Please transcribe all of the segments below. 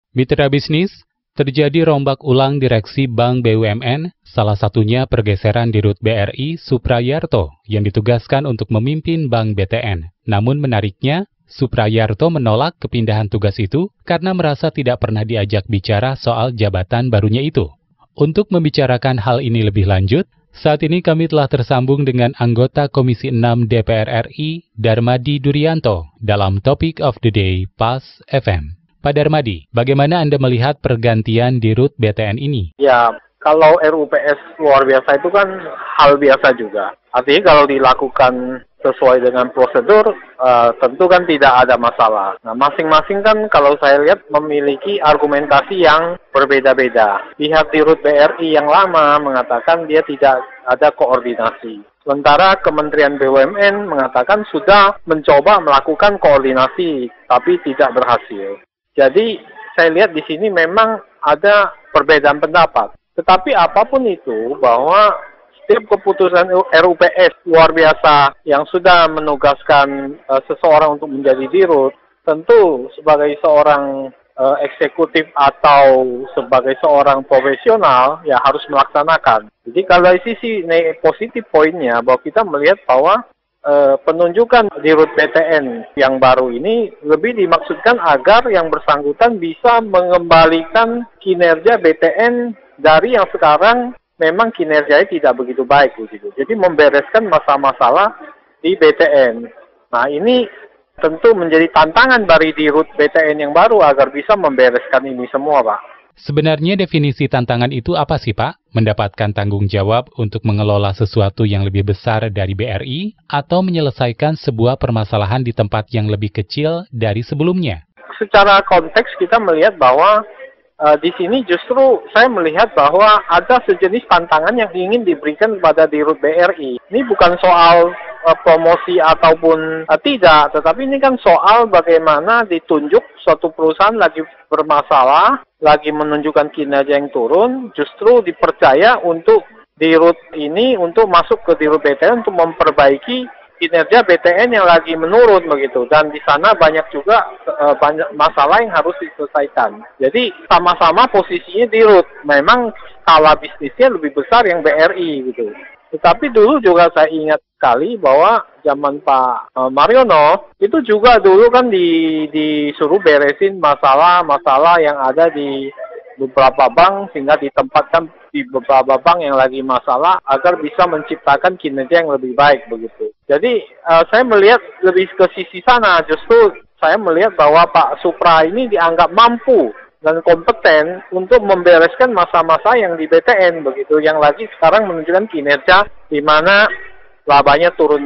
Mitra bisnis, terjadi rombak ulang direksi Bank BUMN, salah satunya pergeseran Dirut BRI Suprayarto yang ditugaskan untuk memimpin Bank BTN. Namun menariknya, Suprayarto menolak kepindahan tugas itu karena merasa tidak pernah diajak bicara soal jabatan barunya itu. Untuk membicarakan hal ini lebih lanjut, saat ini kami telah tersambung dengan anggota Komisi 6 DPR RI, Darmadi Durianto, dalam Topic of the Day, PAS FM. Pak Darmadi, bagaimana Anda melihat pergantian Dirut BTN ini? Ya, kalau RUPS luar biasa itu kan hal biasa juga. Artinya kalau dilakukan sesuai dengan prosedur, tentu kan tidak ada masalah. Nah, masing-masing kan kalau saya lihat memiliki argumentasi yang berbeda-beda. Pihak Dirut BRI yang lama mengatakan dia tidak ada koordinasi. Sementara Kementerian BUMN mengatakan sudah mencoba melakukan koordinasi, tapi tidak berhasil. Jadi saya lihat di sini memang ada perbedaan pendapat. Tetapi apapun itu, bahwa setiap keputusan RUPS luar biasa yang sudah menugaskan seseorang untuk menjadi dirut, tentu sebagai seorang eksekutif atau sebagai seorang profesional ya harus melaksanakan. Jadi kalau dari sisi positif poinnya, bahwa kita melihat bahwa penunjukan Dirut BTN yang baru ini lebih dimaksudkan agar yang bersangkutan bisa mengembalikan kinerja BTN dari yang sekarang memang kinerjanya tidak begitu baik begitu. Jadi membereskan masalah-masalah di BTN. Nah, ini tentu menjadi tantangan bagi Dirut BTN yang baru agar bisa membereskan ini semua, Pak. Sebenarnya definisi tantangan itu apa sih, Pak? Mendapatkan tanggung jawab untuk mengelola sesuatu yang lebih besar dari BRI atau menyelesaikan sebuah permasalahan di tempat yang lebih kecil dari sebelumnya? Secara konteks kita melihat bahwa di sini justru saya melihat bahwa ada sejenis tantangan yang ingin diberikan kepada Dirut BRI. Ini bukan soal promosi ataupun tidak, tetapi ini kan soal bagaimana ditunjuk suatu perusahaan lagi bermasalah, lagi menunjukkan kinerja yang turun, justru dipercaya untuk Dirut ini untuk masuk ke Dirut BTN untuk memperbaiki kinerja BTN yang lagi menurun begitu, dan di sana banyak juga banyak masalah yang harus diselesaikan. Jadi sama-sama posisinya Dirut, memang skala bisnisnya lebih besar yang BRI gitu. Tetapi dulu juga saya ingat sekali bahwa zaman Pak Mariono itu juga dulu kan disuruh beresin masalah-masalah yang ada di beberapa bank sehingga ditempatkan di beberapa bank yang lagi masalah agar bisa menciptakan kinerja yang lebih baik begitu. Jadi saya melihat lebih ke sisi sana, justru saya melihat bahwa Pak Supra ini dianggap mampu dan kompeten untuk membereskan masa-masa yang di BTN begitu, yang lagi sekarang menunjukkan kinerja di mana labanya turun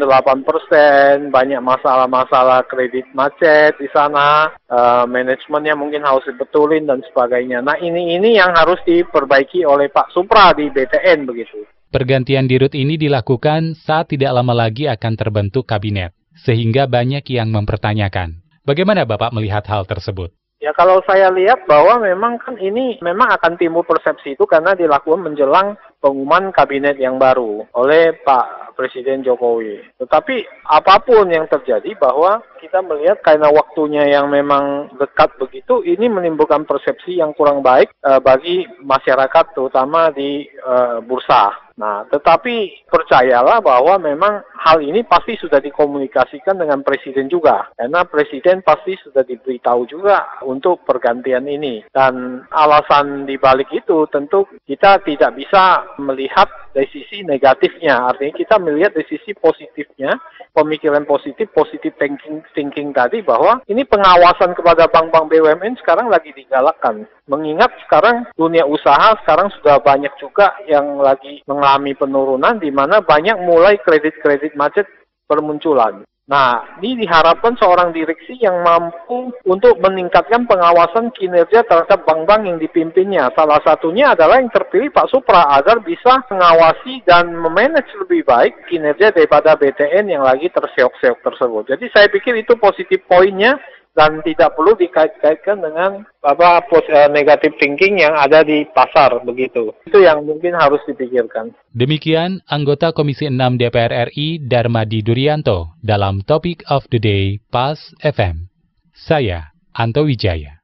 8%, banyak masalah-masalah kredit macet di sana, manajemennya mungkin harus dibetulin dan sebagainya. Nah ini yang harus diperbaiki oleh Pak Supra di BTN begitu. Pergantian Dirut ini dilakukan saat tidak lama lagi akan terbentuk kabinet, sehingga banyak yang mempertanyakan. Bagaimana Bapak melihat hal tersebut? Ya kalau saya lihat bahwa memang kan ini memang akan timbul persepsi itu karena dilakukan menjelang pengumuman kabinet yang baru oleh Pak Presiden Jokowi. Tetapi apapun yang terjadi bahwa kita melihat karena waktunya yang memang dekat begitu, ini menimbulkan persepsi yang kurang baik bagi masyarakat terutama di bursa. Nah, tetapi percayalah bahwa memang hal ini pasti sudah dikomunikasikan dengan Presiden juga. Karena Presiden pasti sudah diberitahu juga untuk pergantian ini. Dan alasan dibalik itu tentu kita tidak bisa melihat dari sisi negatifnya. Artinya kita melihat dari sisi positifnya, pemikiran positif thinking tadi bahwa ini pengawasan kepada bank-bank BUMN sekarang lagi digalakkan. Mengingat sekarang dunia usaha sekarang sudah banyak juga yang lagi mengalami penurunan di mana banyak mulai kredit-kredit macet bermunculan. Nah, ini diharapkan seorang direksi yang mampu untuk meningkatkan pengawasan kinerja terhadap bank-bank yang dipimpinnya. Salah satunya adalah yang terpilih Pak Supra agar bisa mengawasi dan memanage lebih baik kinerja daripada BTN yang lagi terseok-seok tersebut. Jadi saya pikir itu positif poinnya dan tidak perlu dikait-kaitkan dengan negatif thinking yang ada di pasar begitu. Itu yang mungkin harus dipikirkan. Demikian anggota Komisi 6 DPR RI Darmadi Durianto dalam Topic of the Day PAS FM. Saya Anto Wijaya.